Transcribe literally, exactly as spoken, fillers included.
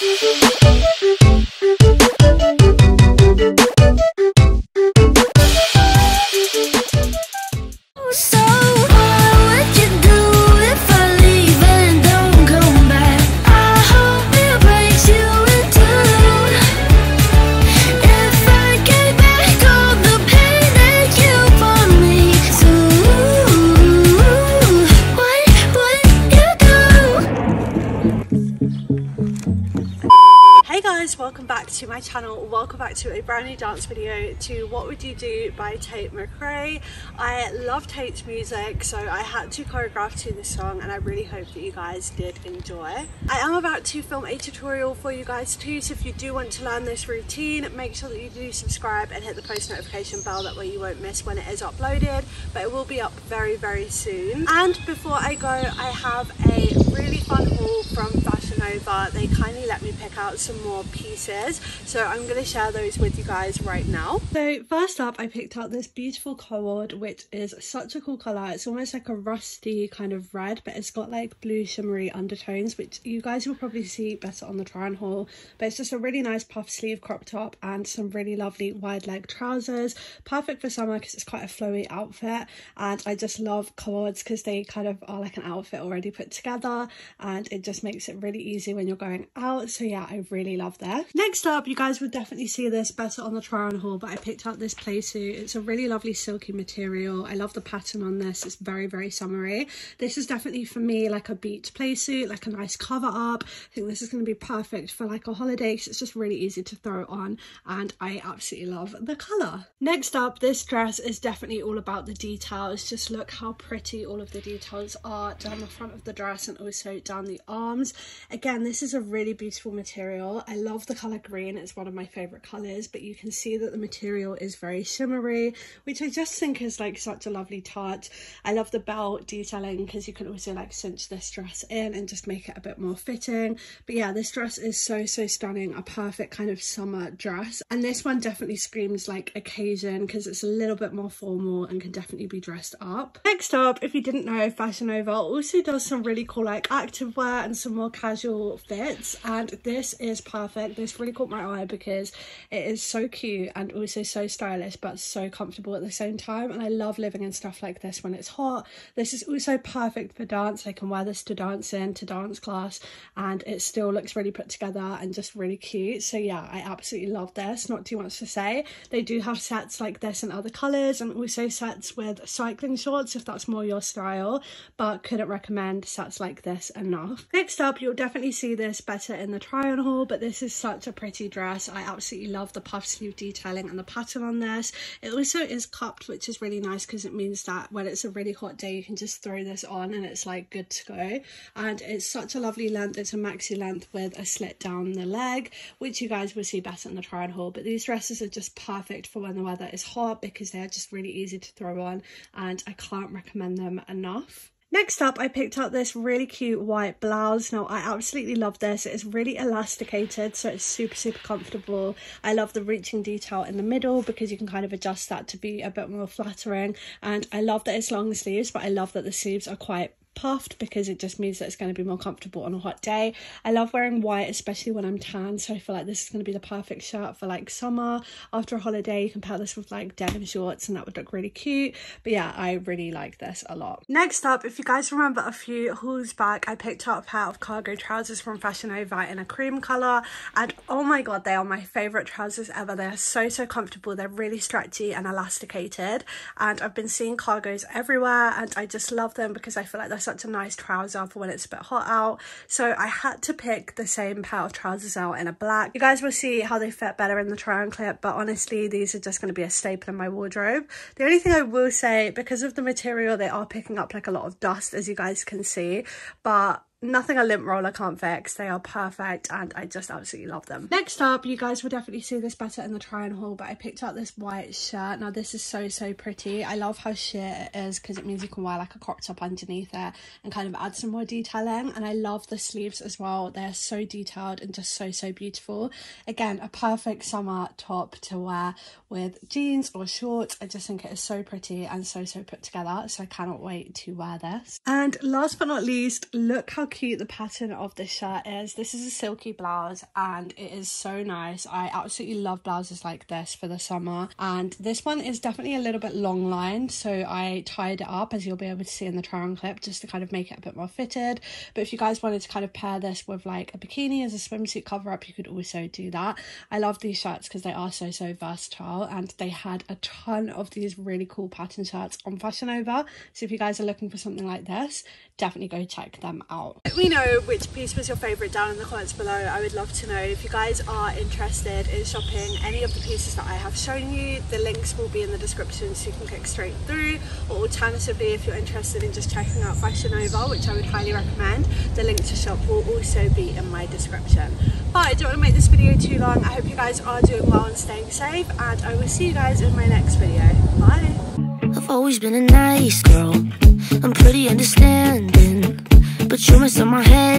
Welcome back to my channel. Welcome back to a brand new dance video to What Would You Do by Tate McRae. I love Tate's music, so I had to choreograph to this song, and I really hope that you guys did enjoy. I am about to film a tutorial for you guys too, so if you do want to learn this routine, make sure that you do subscribe and hit the post notification bell, that way you won't miss when it is uploaded, but it will be up very very soon. And before I go, I have a really fun haul from Fashion Nova. They kindly let me pick out some more pieces, so I'm going to share those with you guys right now. So first up, I picked out this beautiful cord, which is such a cool colour. It's almost like a rusty kind of red, but it's got like blue shimmery undertones, which you guys will probably see better on the try on haul. But it's just a really nice puff sleeve crop top and some really lovely wide leg trousers, perfect for summer because it's quite a flowy outfit. And I just love cords because they kind of are like an outfit already put together, and it just makes it really easy when you're going out. So yeah, I really love that. Next up, you guys would definitely see this better on the try on haul, but I picked out this play suit. It's a really lovely silky material. I love the pattern on this. It's very very summery. This is definitely for me like a beach play suit, like a nice cover up. I think this is going to be perfect for like a holiday because it's just really easy to throw on, and I absolutely love the colour. Next up, this dress is definitely all about the details. Just look how pretty all of the details are down the front of the dress and also down the arms. Again, this is a really beautiful material. I love the colour green. It's one of my favourite colours, but you can see that the material is very shimmery, which I just think is like such a lovely touch. I love the belt detailing because you can also like cinch this dress in and just make it a bit more fitting. But yeah, this dress is so so stunning, a perfect kind of summer dress, and this one definitely screams like occasion because it's a little bit more formal and can definitely be dressed up. Next up, if you didn't know, Fashion Nova also does some really cool like activewear and some more casual fits, and this is perfect. This really caught my eye because it is so cute and also so stylish but so comfortable at the same time, and I love living in stuff like this when it's hot. This is also perfect for dance. I can wear this to dance in, to dance class, and it still looks really put together and just really cute. So yeah, I absolutely love this. Not too much to say. They do have sets like this in other colours and also sets with cycling shorts if that's more your style, but couldn't recommend sets like this enough. Next up, you'll definitely see this better in the try on haul, but this is such a pretty dress. I absolutely love the puff sleeve detailing and the pattern on this. It also is cupped, which is really nice because it means that when it's a really hot day you can just throw this on and it's like good to go. And it's such a lovely length. It's a maxi length with a slit down the leg, which you guys will see better in the try on haul. But these dresses are just perfect for when the weather is hot because they are just really easy to throw on, and I can't recommend them enough. Next up, I picked up this really cute white blouse. Now, I absolutely love this. It is really elasticated, so it's super, super comfortable. I love the reaching detail in the middle because you can kind of adjust that to be a bit more flattering. And I love that it's long sleeves, but I love that the sleeves are quite puffed because it just means that it's going to be more comfortable on a hot day. I love wearing white, especially when I'm tan, so I feel like this is going to be the perfect shirt for like summer. After a holiday, you can pair this with like denim shorts and that would look really cute. But yeah, I really like this a lot. Next up, if you guys remember a few hauls back, I picked up a pair of cargo trousers from Fashion Nova in a cream colour, and oh my god, they are my favourite trousers ever. They are so so comfortable. They're really stretchy and elasticated, and I've been seeing cargos everywhere and I just love them because I feel like they're such a nice trouser for when it's a bit hot out. So I had to pick the same pair of trousers out in a black. You guys will see how they fit better in the try on clip, but honestly these are just going to be a staple in my wardrobe. The only thing I will say, because of the material, they are picking up like a lot of dust, as you guys can see, but nothing a lint roller can't fix. They are perfect and I just absolutely love them. Next up, you guys will definitely see this better in the try on haul, but I picked out this white shirt. Now this is so so pretty. I love how sheer it is because it means you can wear like a crop top underneath it and kind of add some more detailing, and I love the sleeves as well. They're so detailed and just so so beautiful. Again, a perfect summer top to wear with jeans or shorts. I just think it is so pretty and so so put together, so I cannot wait to wear this. And last but not least, look how cute the pattern of this shirt is. This is a silky blouse and it is so nice. I absolutely love blouses like this for the summer, and this one is definitely a little bit long lined, so I tied it up, as you'll be able to see in the try on clip, just to kind of make it a bit more fitted. But if you guys wanted to kind of pair this with like a bikini as a swimsuit cover up, you could also do that. I love these shirts because they are so so versatile, and they had a ton of these really cool pattern shirts on Fashion Nova, so if you guys are looking for something like this, definitely go check them out. Let me know which piece was your favourite down in the comments below. I would love to know. If you guys are interested in shopping any of the pieces that I have shown you, the links will be in the description so you can click straight through, or alternatively if you're interested in just checking out Fashion Nova, which I would highly recommend, the link to shop will also be in my description. But I don't want to make this video too long. I hope you guys are doing well and staying safe, and I will see you guys in my next video. Bye! I've always been a nice girl, I'm pretty understanding, but you mess up my head.